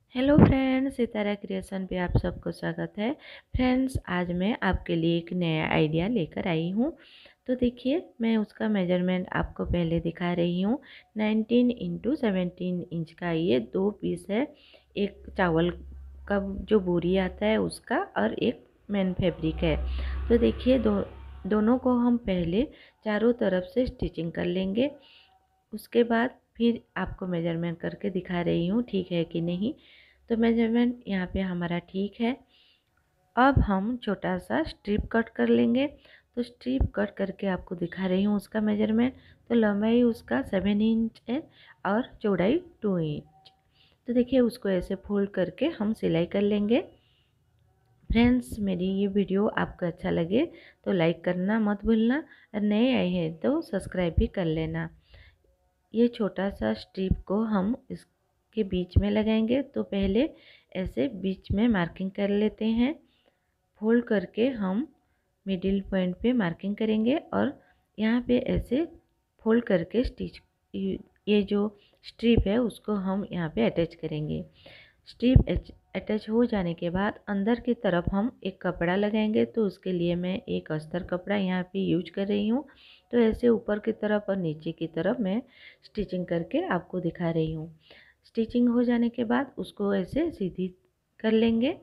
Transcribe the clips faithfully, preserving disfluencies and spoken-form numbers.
Hello friends, सितारा creation पे आप सबको स्वागत है। फ्रेंड्स, आज मैं आपके लिए एक नया आइडिया लेकर आई हूँ। तो देखिए, मैं उसका मेजरमेंट आपको पहले दिखा रही हूँ। नाइनटीन इंटू सेवेंटीन इंच का ये दो पीस है। एक चावल का जो बोरी आता है उसका, और एक मेन फैब्रिक है। तो देखिए, दो दोनों को हम पहले चारों तरफ से स्टिचिंग कर लेंगे। उसके बाद फिर आपको मेजरमेंट करके दिखा रही हूँ ठीक है कि नहीं। तो मेजरमेंट यहाँ पे हमारा ठीक है। अब हम छोटा सा स्ट्रिप कट कर लेंगे। तो स्ट्रिप कट करके आपको दिखा रही हूँ उसका मेजरमेंट। तो लंबाई उसका सेवन इंच है और चौड़ाई टू इंच। तो देखिए, उसको ऐसे फोल्ड करके हम सिलाई कर लेंगे। फ्रेंड्स, मेरी ये वीडियो आपको अच्छा लगे तो लाइक करना मत भूलना, और नए आए हैं तो सब्सक्राइब भी कर लेना। ये छोटा सा स्ट्रिप को हम इसके बीच में लगाएंगे। तो पहले ऐसे बीच में मार्किंग कर लेते हैं। फोल्ड करके हम मिडिल पॉइंट पे मार्किंग करेंगे, और यहाँ पे ऐसे फोल्ड करके स्टिच, ये जो स्ट्रिप है उसको हम यहाँ पे अटैच करेंगे। स्ट्रिप अटैच हो जाने के बाद अंदर की तरफ हम एक कपड़ा लगाएंगे। तो उसके लिए मैं एक अस्तर कपड़ा यहाँ पे यूज कर रही हूँ। तो ऐसे ऊपर की तरफ और नीचे की तरफ मैं स्टिचिंग करके आपको दिखा रही हूँ। स्टिचिंग हो जाने के बाद उसको ऐसे सीधी कर लेंगे।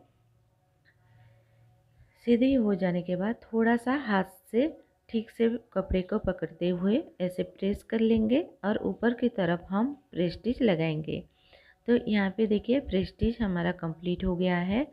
सीधी हो जाने के बाद थोड़ा सा हाथ से ठीक से कपड़े को पकड़ते हुए ऐसे प्रेस कर लेंगे, और ऊपर की तरफ हम प्रेस स्टिच लगाएंगे। तो यहाँ पे देखिए, प्रेस स्टिच हमारा कंप्लीट हो गया है।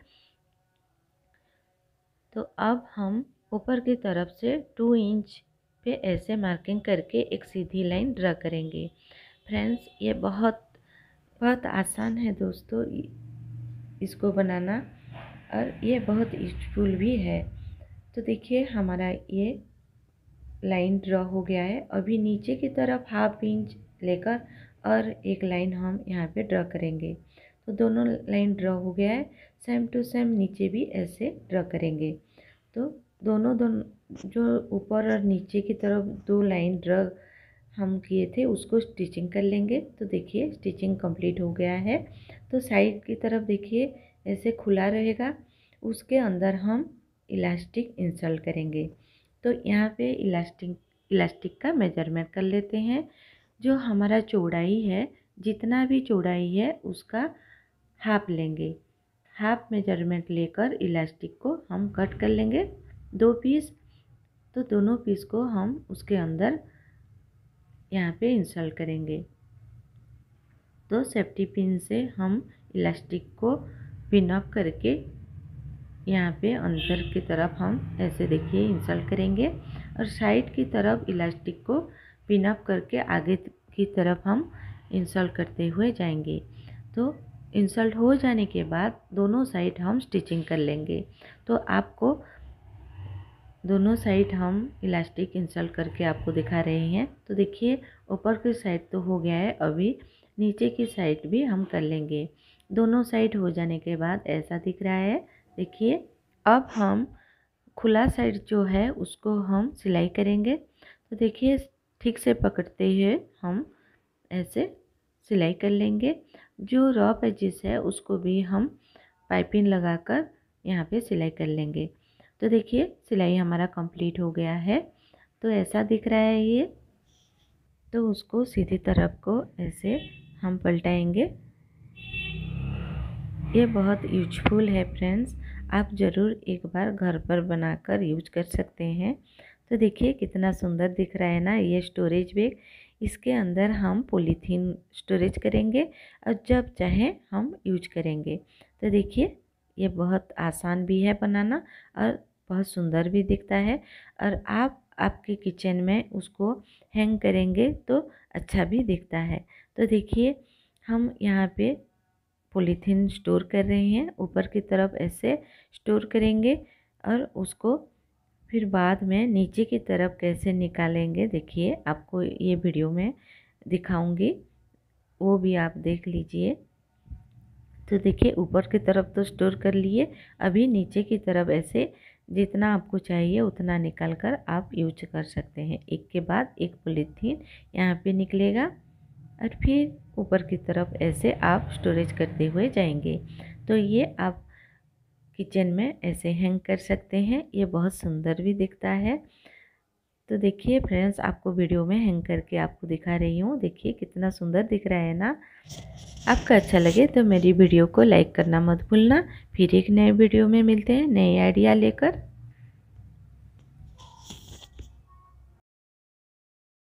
तो अब हम ऊपर की तरफ से टू इंच पे ऐसे मार्किंग करके एक सीधी लाइन ड्रा करेंगे। फ्रेंड्स, ये बहुत बहुत आसान है दोस्तों इसको बनाना, और ये बहुत यूजफुल भी है। तो देखिए, हमारा ये लाइन ड्रॉ हो गया है। अभी नीचे की तरफ हाफ इंच लेकर और एक लाइन हम यहाँ पे ड्रॉ करेंगे। तो दोनों लाइन ड्रॉ हो गया है। सेम टू सेम नीचे भी ऐसे ड्रॉ करेंगे। तो दोनों दोनों जो ऊपर और नीचे की तरफ दो लाइन ड्रॉ हम किए थे उसको स्टिचिंग कर लेंगे। तो देखिए, स्टिचिंग कंप्लीट हो गया है। तो साइड की तरफ देखिए ऐसे खुला रहेगा, उसके अंदर हम इलास्टिक इंसर्ट करेंगे। तो यहाँ पे इलास्टिक इलास्टिक का मेजरमेंट कर लेते हैं। जो हमारा चौड़ाई है, जितना भी चौड़ाई है उसका हाफ लेंगे। हाफ मेजरमेंट लेकर इलास्टिक को हम कट कर लेंगे दो पीस। तो दोनों पीस को हम उसके अंदर यहाँ पे इंसर्ट करेंगे। तो सेफ्टी पिन से हम इलास्टिक को पिन अप करके यहाँ पे अंदर की तरफ हम ऐसे देखिए इंसर्ट करेंगे, और साइड की तरफ इलास्टिक को पिन अप करके आगे की तरफ हम इंसर्ट करते हुए जाएंगे। तो इंसर्ट हो जाने के बाद दोनों साइड हम स्टिचिंग कर लेंगे। तो आपको दोनों साइड हम इलास्टिक इंसर्ट करके आपको दिखा रहे हैं। तो देखिए, ऊपर की साइड तो हो गया है, अभी नीचे की साइड भी हम कर लेंगे। दोनों साइड हो जाने के बाद ऐसा दिख रहा है। देखिए, अब हम खुला साइड जो है उसको हम सिलाई करेंगे। तो देखिए, ठीक से पकड़ते हुए हम ऐसे सिलाई कर लेंगे। जो रॉ एजेस है उसको भी हम पाइपिंग लगाकर यहाँ पे सिलाई कर लेंगे। तो देखिए, सिलाई हमारा कंप्लीट हो गया है। तो ऐसा दिख रहा है ये। तो उसको सीधी तरफ को ऐसे हम पलटाएंगे। ये बहुत यूजफुल है फ्रेंड्स, आप ज़रूर एक बार घर पर बनाकर यूज कर सकते हैं। तो देखिए, कितना सुंदर दिख रहा है ना ये स्टोरेज बैग। इसके अंदर हम पॉलीथीन स्टोरेज करेंगे, और जब चाहे हम यूज करेंगे। तो देखिए, ये बहुत आसान भी है बनाना, और बहुत सुंदर भी दिखता है। और आप आपके किचन में उसको हैंग करेंगे तो अच्छा भी दिखता है। तो देखिए, हम यहाँ पे पॉलीथीन स्टोर कर रहे हैं, ऊपर की तरफ ऐसे स्टोर करेंगे, और उसको फिर बाद में नीचे की तरफ कैसे निकालेंगे देखिए, आपको ये वीडियो में दिखाऊंगी, वो भी आप देख लीजिए। तो देखिए, ऊपर की तरफ तो स्टोर कर लिए, अभी नीचे की तरफ ऐसे जितना आपको चाहिए उतना निकाल कर आप यूज कर सकते हैं। एक के बाद एक पॉलीथीन यहाँ पे निकलेगा, और फिर ऊपर की तरफ ऐसे आप स्टोरेज करते हुए जाएंगे। तो ये आप किचन में ऐसे हैंग कर सकते हैं, ये बहुत सुंदर भी दिखता है। तो देखिए फ्रेंड्स, आपको वीडियो में हैंग करके आपको दिखा रही हूँ, देखिए कितना सुंदर दिख रहा है ना। आपको अच्छा लगे तो मेरी वीडियो को लाइक करना मत भूलना। फिर एक नए वीडियो में मिलते हैं नए आइडिया लेकर।